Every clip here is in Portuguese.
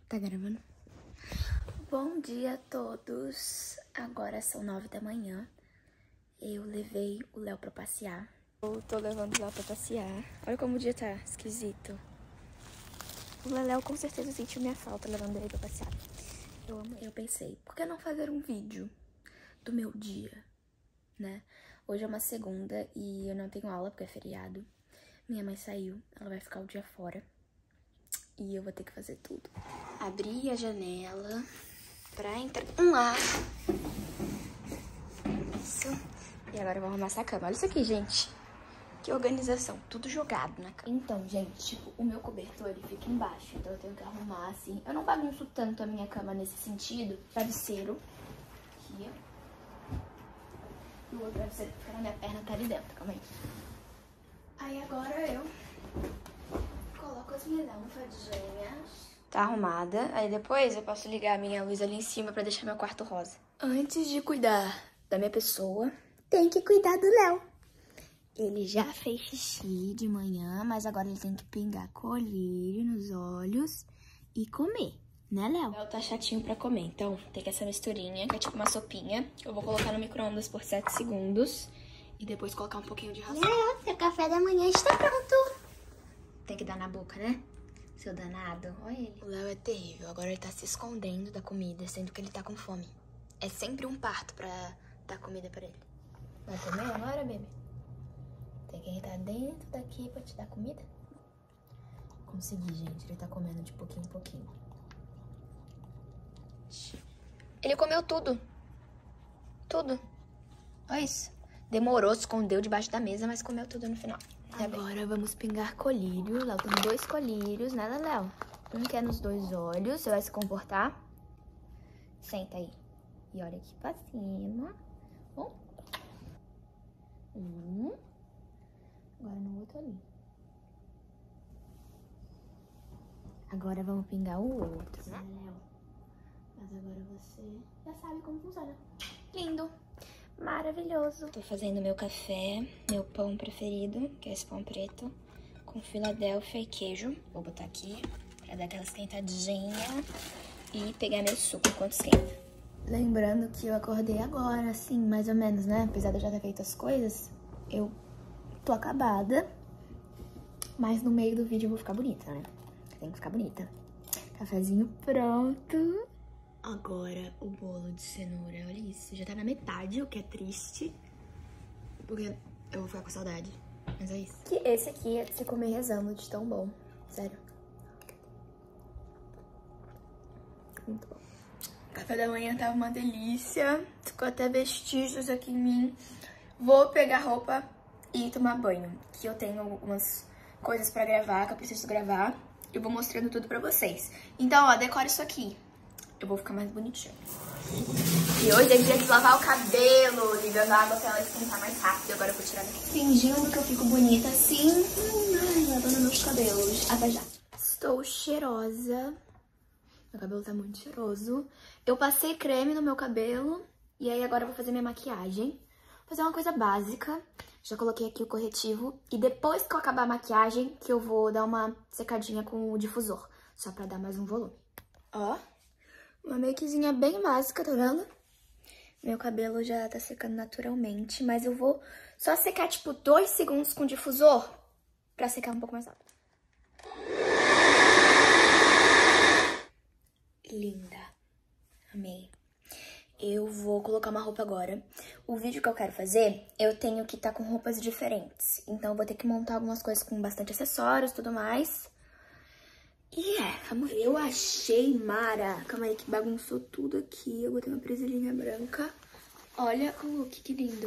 Tá gravando? Bom dia a todos. Agora são 9 da manhã. Eu levei o Léo pra passear. Eu tô levando o Léo pra passear. Olha como o dia tá esquisito. O Léo com certeza sentiu minha falta levando ele pra passear. Eu pensei, por que não fazer um vídeo do meu dia, né? Hoje é uma segunda e eu não tenho aula porque é feriado. Minha mãe saiu, ela vai ficar o dia fora. E eu vou ter que fazer tudo. Abri a janela pra entrar um ar. Isso. E agora eu vou arrumar essa cama. Olha isso aqui, gente. Que organização. Tudo jogado na cama. Então, gente, tipo, o meu cobertor, ele fica embaixo. Então eu tenho que arrumar, assim. Eu não bagunço tanto a minha cama nesse sentido. Travesseiro. Aqui. E o outro travesseiro que fica na minha perna tá ali dentro. Calma aí. Aí agora eu coloco as minhas almofadinhas. Tá arrumada. Aí depois eu posso ligar a minha luz ali em cima pra deixar meu quarto rosa. Antes de cuidar da minha pessoa, tem que cuidar do Léo. Ele já fez xixi de manhã, mas agora ele tem que pingar colírio nos olhos e comer, né, Léo? O Léo tá chatinho pra comer, então tem essa misturinha, que é tipo uma sopinha. Eu vou colocar no micro-ondas por 7 segundos e depois colocar um pouquinho de ração. Léo, seu café da manhã está pronto. Tem que dar na boca, né? Seu danado, olha ele. O Léo é terrível, agora ele tá se escondendo da comida, sendo que ele tá com fome. É sempre um parto pra dar comida pra ele. Vai comer agora, bebê? Tem que entrar dentro daqui pra te dar comida? Consegui, gente. Ele tá comendo de pouquinho em pouquinho. Ele comeu tudo. Tudo. Olha isso. Demorou, se escondeu debaixo da mesa, mas comeu tudo no final. Agora vamos pingar colírio. Léo tem 2 colírios, né, Léo? Um que é nos 2 olhos. Você vai se comportar? Senta aí. E olha aqui pra cima. Bom. Agora no outro ali. Agora vamos pingar o outro, né, Léo? Mas agora você já sabe como funciona. Lindo. Maravilhoso. Tô fazendo meu café, meu pão preferido, que é esse pão preto, com Filadélfia e queijo. Vou botar aqui pra dar aquela esquentadinha e pegar meu suco enquanto esquenta. Lembrando que eu acordei agora, assim, mais ou menos, né? Apesar de eu já ter feito as coisas, eu tô acabada, mas no meio do vídeo eu vou ficar bonita, né? Tem que ficar bonita. Cafezinho pronto. Agora o bolo de cenoura, olha isso. Já tá na metade, o que é triste, porque eu vou ficar com saudade. Mas é isso. Que esse aqui é pra você comer rezando de tão bom. Sério. Muito bom. O café da manhã tava uma delícia. Ficou até vestígios aqui em mim. Vou pegar roupa e tomar banho. Que eu tenho algumas coisas pra gravar, que eu preciso gravar. Eu vou mostrando tudo pra vocês. Então, ó, decora isso aqui. Eu vou ficar mais bonitinha. E hoje é dia de lavar o cabelo, ligando a água pra ela esquentar mais rápido. Agora eu vou tirar daqui. Fingindo que eu fico bonita assim. Lavando meus cabelos. Até já. Estou cheirosa. Meu cabelo tá muito cheiroso. Eu passei creme no meu cabelo. E aí agora eu vou fazer minha maquiagem. Vou fazer uma coisa básica. Já coloquei aqui o corretivo. E depois que eu acabar a maquiagem, que eu vou dar uma secadinha com o difusor. Só pra dar mais um volume. Ó. Uma makezinha bem básica, tá vendo? Meu cabelo já tá secando naturalmente, mas eu vou só secar, tipo, 2 segundos com o difusor pra secar um pouco mais rápido. Linda. Amei. Eu vou colocar uma roupa agora. O vídeo que eu quero fazer, eu tenho que estar com roupas diferentes. Então eu vou ter que montar algumas coisas com bastante acessórios e tudo mais. E vamos ver. Eu achei Mara. Calma aí que bagunçou tudo aqui. Eu botei uma presilhinha branca. Olha o look, que lindo.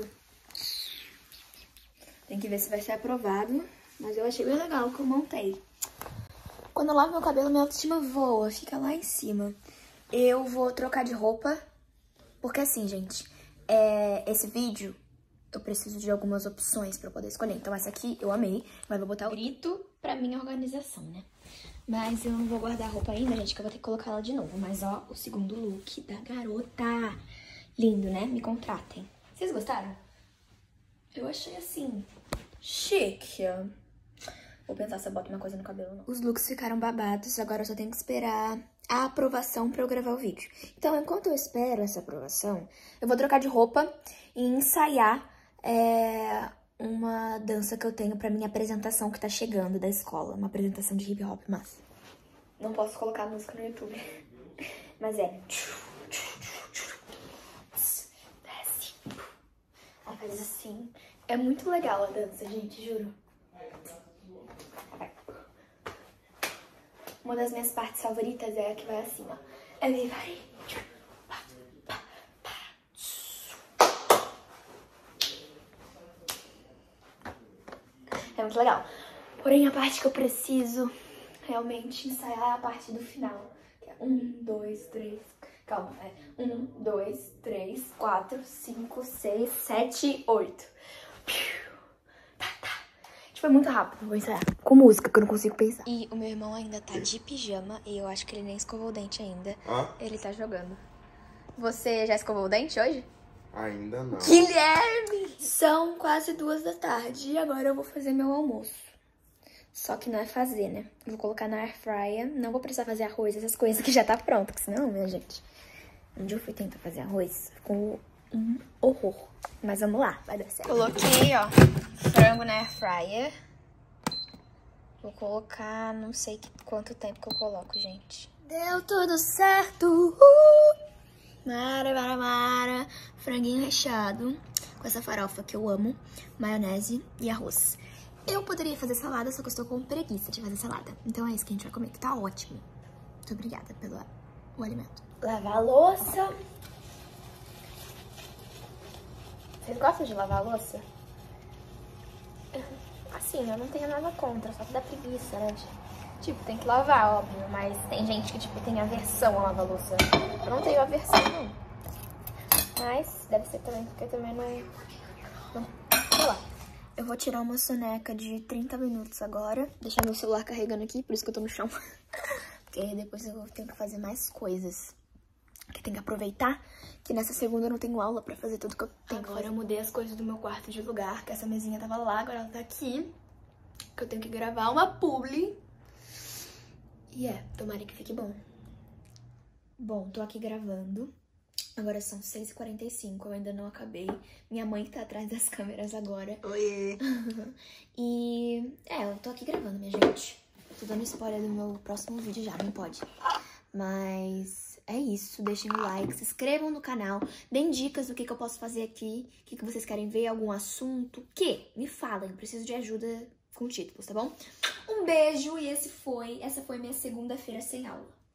Tem que ver se vai ser aprovado. Mas eu achei bem legal que eu montei. Quando eu lavo meu cabelo, minha autoestima voa. Fica lá em cima. Eu vou trocar de roupa. Porque assim, gente, esse vídeo eu preciso de algumas opções pra poder escolher. Então essa aqui eu amei. Mas vou botar o grito pra minha organização, né? Mas eu não vou guardar a roupa ainda, gente, que eu vou ter que colocar ela de novo. Mas, ó, o segundo look da garota. Lindo, né? Me contratem. Vocês gostaram? Eu achei, assim, chique. Vou pensar se eu boto uma coisa no cabelo ou não. Os looks ficaram babados, agora eu só tenho que esperar a aprovação pra eu gravar o vídeo. Então, enquanto eu espero essa aprovação, eu vou trocar de roupa e ensaiar uma dança que eu tenho pra minha apresentação que tá chegando da escola. Uma apresentação de hip hop, mas não posso colocar música no YouTube. Mas é... Desce. Ela faz assim. É muito legal a dança, gente, juro. Uma das minhas partes favoritas é a que vai assim, ó. Ele vai... É muito legal. Porém, a parte que eu preciso realmente ensaiar é a parte do final. Que é 1, 2, 3... Calma, é 1, 2, 3, 4, 5, 6, 7, 8. Tipo, é muito rápido, vou ensaiar. Com música, que eu não consigo pensar. E o meu irmão ainda tá de pijama e eu acho que ele nem escovou o dente ainda. Ele tá jogando. Você já escovou o dente hoje? Ainda não. Guilherme! São quase 2 da tarde e agora eu vou fazer meu almoço. Só que não é fazer, né? Eu vou colocar na air fryer. Não vou precisar fazer arroz, essas coisas que já tá pronto. Porque senão, minha gente, um dia eu fui tentar fazer arroz, ficou um horror. Mas vamos lá, vai dar certo. Coloquei, ó, frango na air fryer. Vou colocar, não sei quanto tempo que eu coloco, gente. Deu tudo certo! Mara, mara, mara. Franguinho recheado com essa farofa que eu amo, maionese e arroz. Eu poderia fazer salada, só que eu estou com preguiça de fazer salada. Então é isso que a gente vai comer, que tá ótimo. Muito obrigada pelo alimento. Lavar a louça. Vocês gostam de lavar a louça? Assim, eu não tenho nada contra, só que dá preguiça, né? Tipo, tem que lavar, óbvio, mas tem gente que, tipo, tem aversão a lavar a louça. Eu não tenho aversão, não. Mas deve ser também, porque eu também não... Sei lá. Eu vou tirar uma soneca de 30 minutos agora. Deixar meu celular carregando aqui, por isso que eu tô no chão. Porque depois eu tenho que fazer mais coisas. Que tem que aproveitar que nessa segunda eu não tenho aula pra fazer tudo que eu tenho. Agora eu mudei as coisas do meu quarto de lugar, que essa mesinha tava lá, agora ela tá aqui. Que eu tenho que gravar uma publi. E tomara que fique bom. Bom, tô aqui gravando. Agora são 6h45, eu ainda não acabei. Minha mãe que tá atrás das câmeras agora. Oi! E, eu tô aqui gravando, minha gente. Tô dando spoiler do meu próximo vídeo já, não pode. Mas é isso, deixem o like, se inscrevam no canal, deem dicas do que eu posso fazer aqui, o que vocês querem ver, algum assunto, me falem, preciso de ajuda com títulos, tá bom? Um beijo e essa foi minha segunda-feira sem aula.